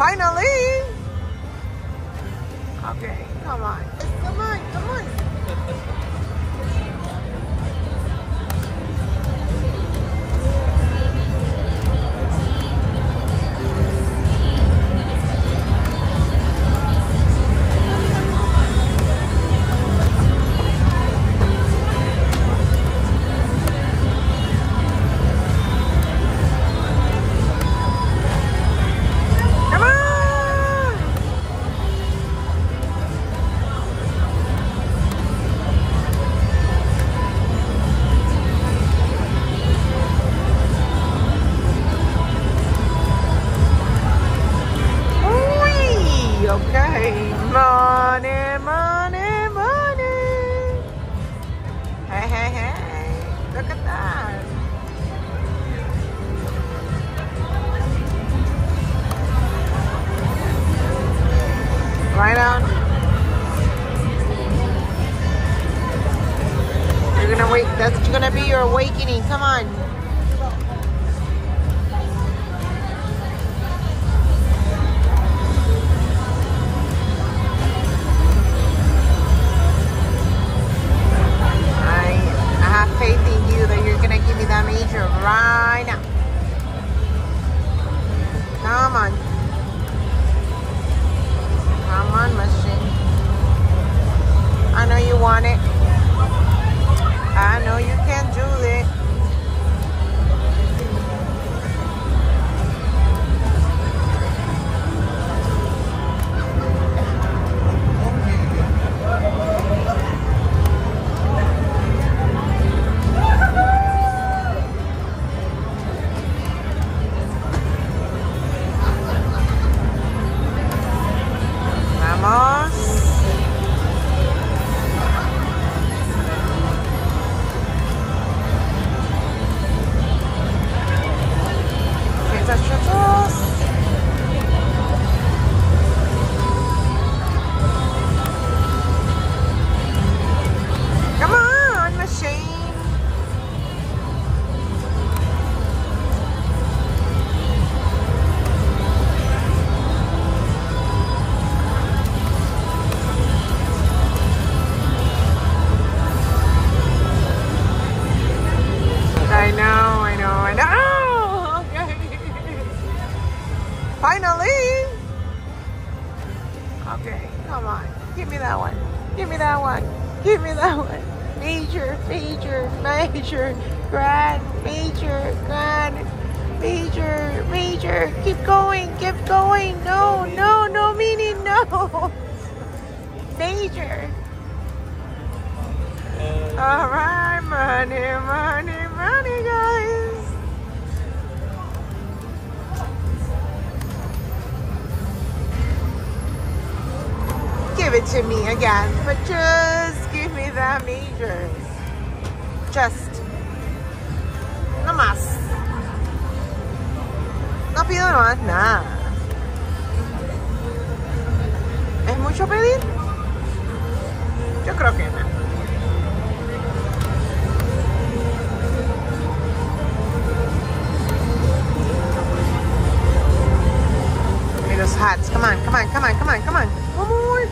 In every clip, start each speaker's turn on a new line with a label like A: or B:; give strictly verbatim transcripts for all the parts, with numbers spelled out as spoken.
A: Finally! Okay, come on. Come on, come on. Okay, money, money, money. Hey, hey, hey, look at that. Right on. You're gonna wait, that's gonna be your awakening, come on. Faith in you that you're gonna give me that major right now. Come on. Come on, machine. I know you want it. I know you can do it. Finally! Okay, come on. Give me that one. Give me that one. Give me that one. Major, major, major, grand, major, grand, major, major. Keep going, keep going. No, no, no meaning no. Major. All right, money, money, money, guys. Give it to me again, but just give me that major. Just. No más. No pido más nada. ¿Es mucho pedir? Yo creo que no. Give me those hats. Come on, come on, come on, come on, come on. One more.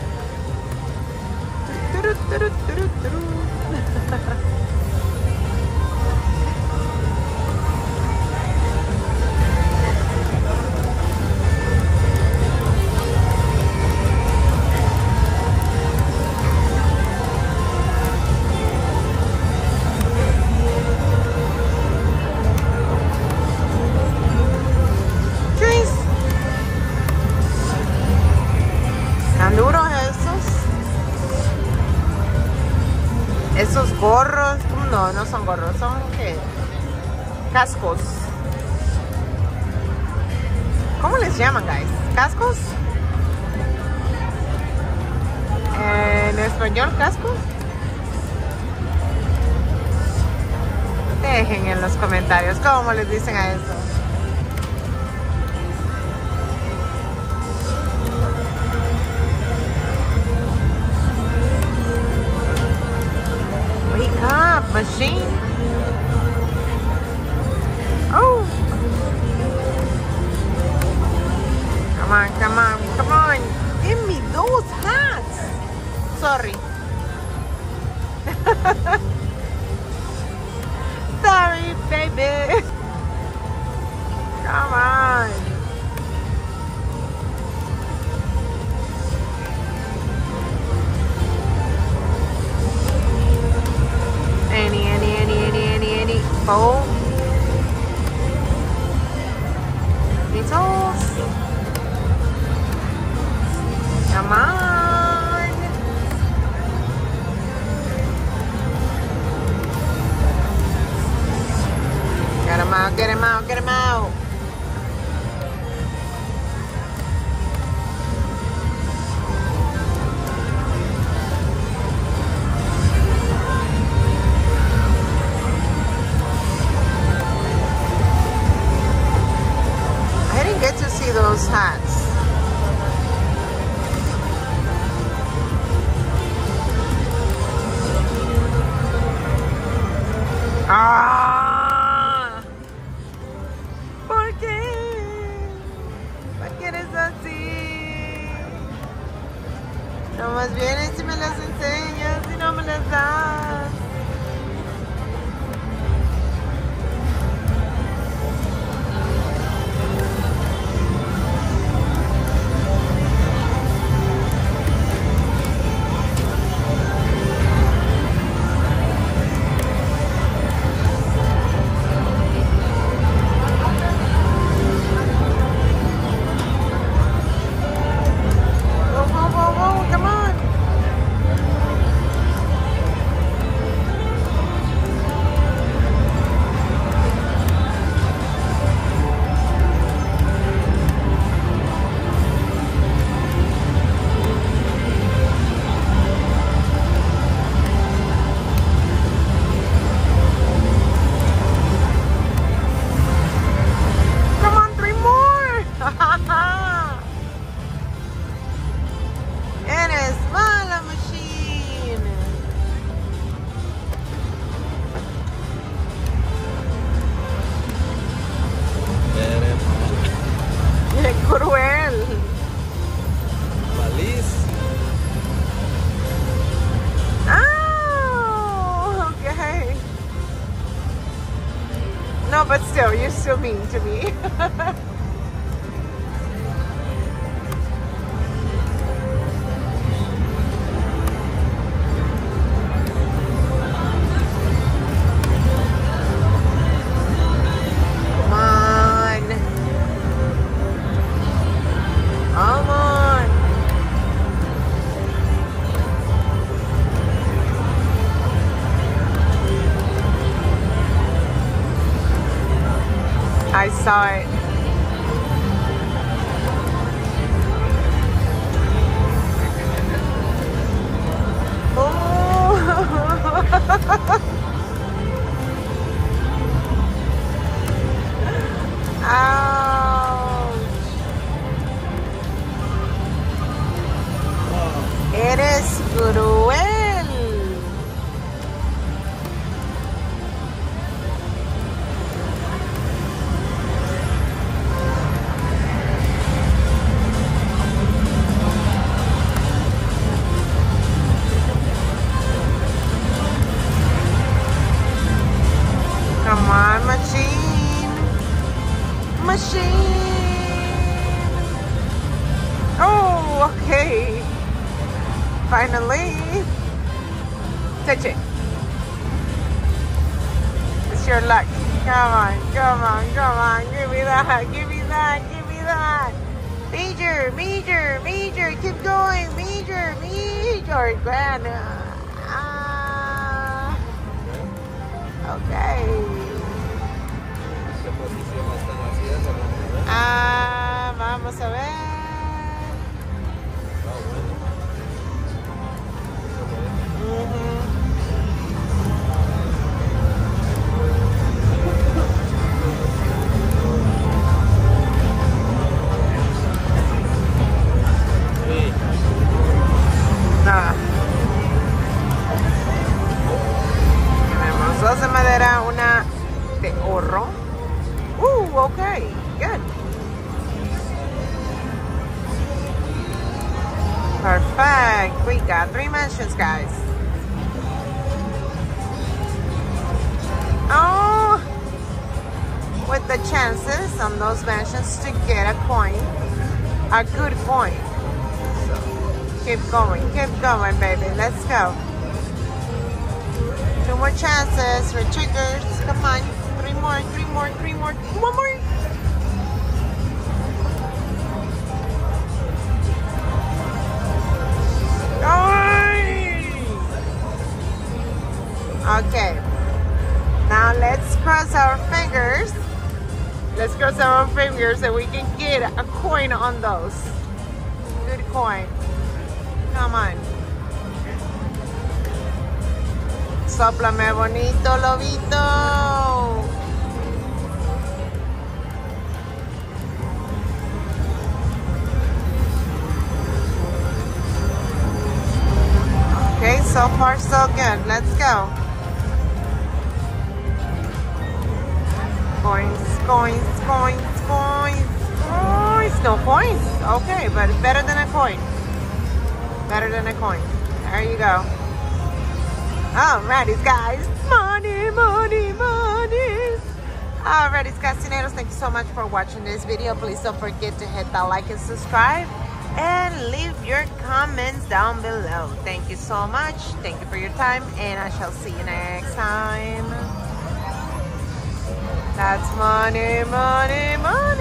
A: Esos gorros, no, no son gorros, son ¿qué? Cascos. ¿Cómo les llaman, guys? ¿Cascos? En español, cascos. Dejen en los comentarios cómo les dicen a eso. Wake up, machine. Oh. Come on, come on. Come on. Get him out, get him out, get him out. I didn't get to see those hats. Ah, ¿por qué? ¿Por qué eres así? No más vienes y me las enseñas y no me las das. Eres mala machine. Eres cruel.
B: Malísimo.
A: Oh, okay. No, but still, you're still mean to me. Come on. I saw it. Oh. Ouch. Eres cruel. Come on, machine. Machine. Oh, okay. Finally. Touch it. It's your luck. Come on, come on, come on. Give me that, give me that, give me that. Major, major, major. Keep going. Major, major. Grand. Ah. Okay. Ah, vamos a ver. Nada. Tenemos dos de madera, una de oro. Uh, okay, good. Perfect. We got three mansions, guys. Oh, with the chances on those mansions to get a coin, a good coin. So keep going, keep going, baby. Let's go. Two more chances for triggers. Come on. Three more, three more, three more. One more. Let's cross our fingers so we can get a coin on those. Good coin. Come on. Sóplame bonito, lobito. Okay, so far so good. Let's go. Coins, coins, coins, coins, coins. No coins. Okay, but it's better than a coin. Better than a coin. There you go. Alrighty, guys. Money, money, money. Alrighty, Casineros. Thank you so much for watching this video. Please don't forget to hit that like and subscribe. And leave your comments down below. Thank you so much. Thank you for your time. And I shall see you next time. That's money, money, money.